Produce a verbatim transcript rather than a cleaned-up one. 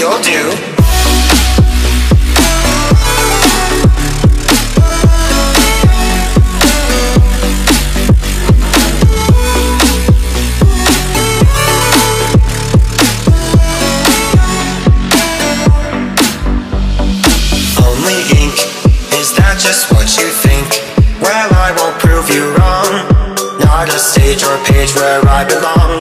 you'll do. Is that just what you think? Well, I won't prove you wrong. Not a stage or page where I belong.